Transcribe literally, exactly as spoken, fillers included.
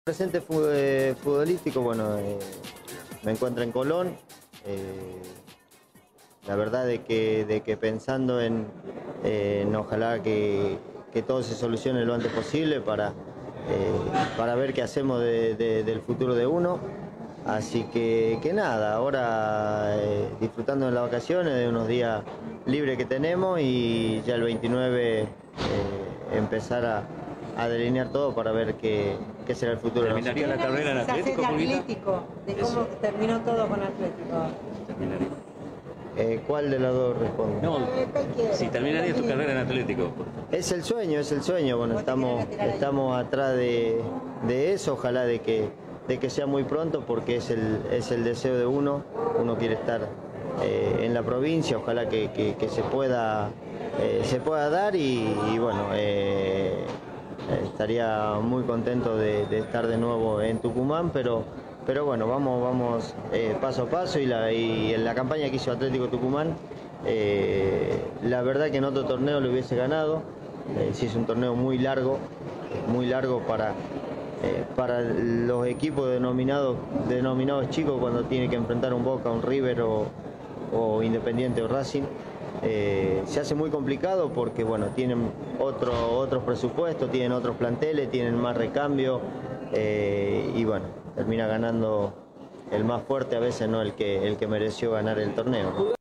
presente futbolístico, bueno, eh, me encuentro en Colón. Eh, la verdad de que, de que pensando en, eh, en ojalá que, que todo se solucione lo antes posible para, eh, para ver qué hacemos de, de, del futuro de uno. Así que, que nada, ahora eh, disfrutando de las vacaciones, de unos días libres que tenemos y ya el veintinueve eh, empezar a, a delinear todo para ver qué, qué será el futuro. ¿Terminaría la carrera en Atlético, Atlético, de cómo terminó todo con Atlético? Terminaría. Eh, ¿Cuál de los dos responde? No, si terminaría tu carrera en Atlético. Es el sueño, es el sueño. Bueno, estamos, estamos atrás de, de eso, ojalá de que, de que sea muy pronto porque es el, es el deseo de uno. Uno quiere estar eh, en la provincia, ojalá que, que, que se, pueda, eh, se pueda dar y, y bueno, eh, estaría muy contento de, de estar de nuevo en Tucumán, pero, pero bueno, vamos, vamos eh, paso a paso y, la, y en la campaña que hizo Atlético Tucumán, eh, la verdad que en otro torneo lo hubiese ganado, eh, sí es un torneo muy largo, muy largo para, eh, para los equipos denominados, denominados chicos cuando tiene que enfrentar un Boca, un River o, o Independiente o Racing. Eh, se hace muy complicado porque bueno, tienen otro, otros presupuestos, tienen otros planteles, tienen más recambio eh, y bueno, termina ganando el más fuerte a veces, no el que, el que mereció ganar el torneo, ¿no?